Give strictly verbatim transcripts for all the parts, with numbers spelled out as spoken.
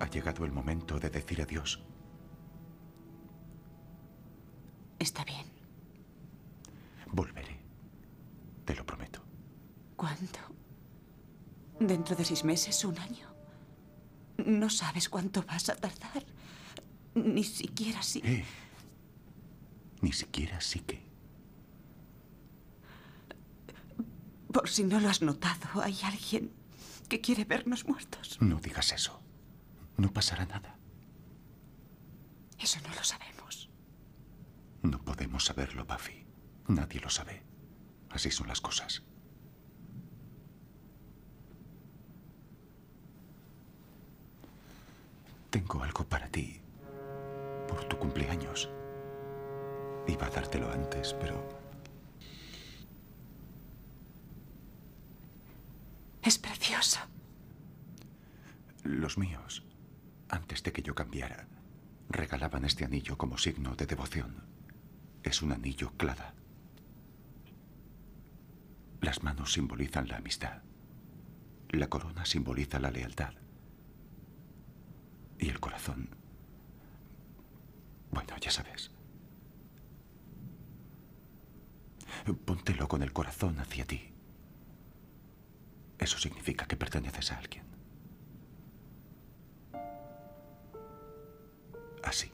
llegado el momento de decir adiós. Está bien. Volveré. Te lo prometo. ¿Cuándo? ¿Dentro de seis meses? ¿Un año? No sabes cuánto vas a tardar. Ni siquiera si... Eh. Ni siquiera sí que... Por si no lo has notado, hay alguien que quiere vernos muertos. No digas eso. No pasará nada. Eso no lo sabemos. No podemos saberlo, Buffy. Nadie lo sabe. Así son las cosas. Tengo algo para ti. Por tu cumpleaños. Iba a dártelo antes, pero... Es precioso. Los míos, antes de que yo cambiara, regalaban este anillo como signo de devoción. Es un anillo clada. Las manos simbolizan la amistad. La corona simboliza la lealtad. Y el corazón... Bueno, ya sabes. Póntelo con el corazón hacia ti. Eso significa que perteneces a alguien. Así.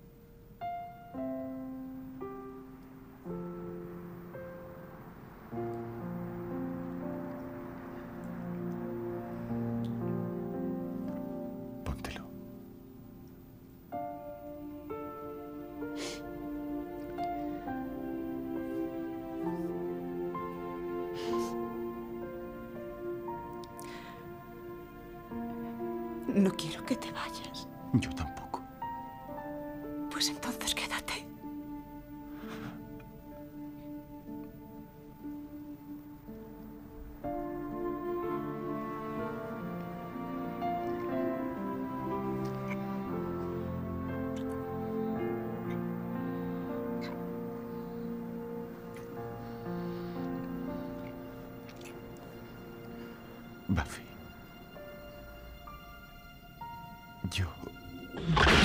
Póntelo. No quiero que te vayas. Yo tampoco. Pues entonces quédate. Buffy. Yo...